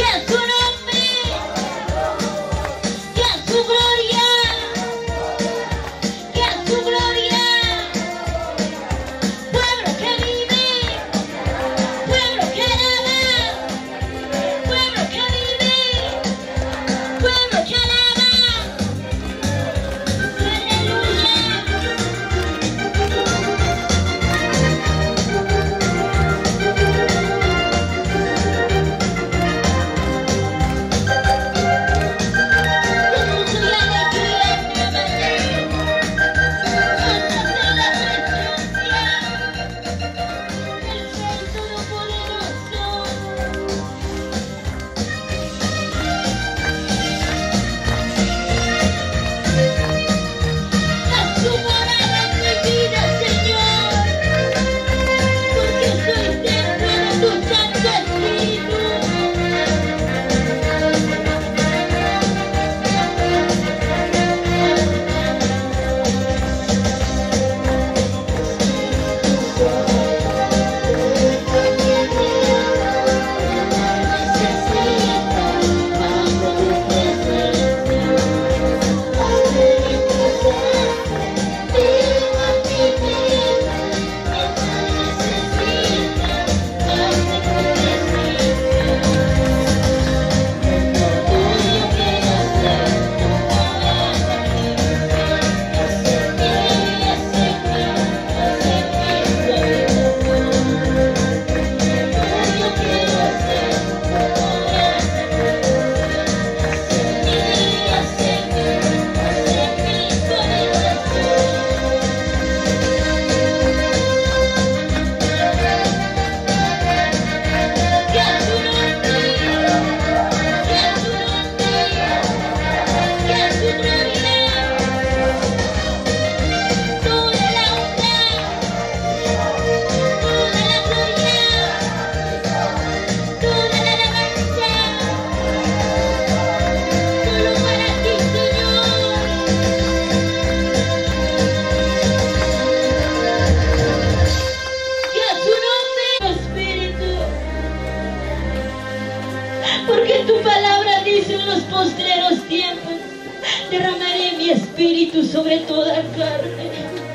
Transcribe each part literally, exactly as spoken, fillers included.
Porque tu palabra dice: en los postreros tiempos derramaré mi espíritu sobre toda carne.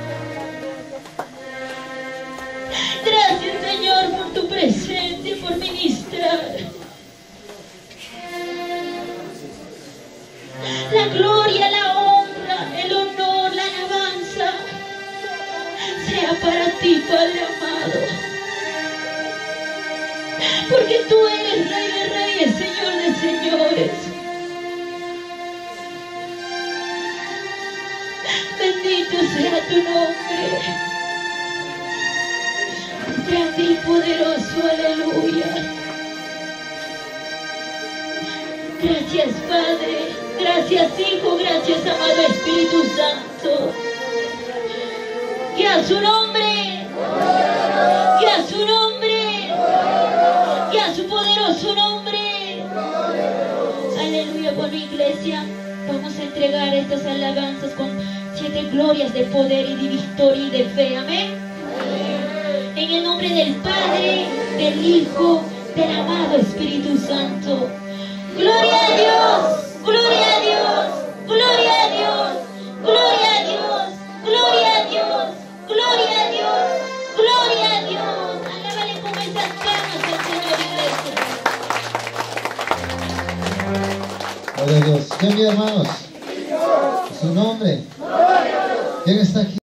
Gracias, Señor, por tu presencia, por ministrar. La gloria, la honra, el honor, la alabanza sea para ti, Padre amado. Porque tú eres Rey de Reyes, Señor de Señores. Bendito sea tu nombre. Grande y poderoso, aleluya. Gracias, Padre. Gracias, Hijo. Gracias, amado Espíritu Santo. Que a su nombre, que a su nombre, que a su poderoso nombre. Aleluya. Bueno, iglesia, vamos a entregar estas alabanzas con siete glorias de poder y de victoria y de fe. Amén. En el nombre del Padre, del Hijo, del amado Espíritu Santo. Gloria a Dios, gloria a Dios, gloria a Dios, gloria a Dios, gloria a Dios, gloria a Dios, gloria a Dios. Alábale con esas manos al Señor, iglesia. Gloria a Dios. ¿Quién, mis hermanos? Su nombre. ¿Quién está aquí?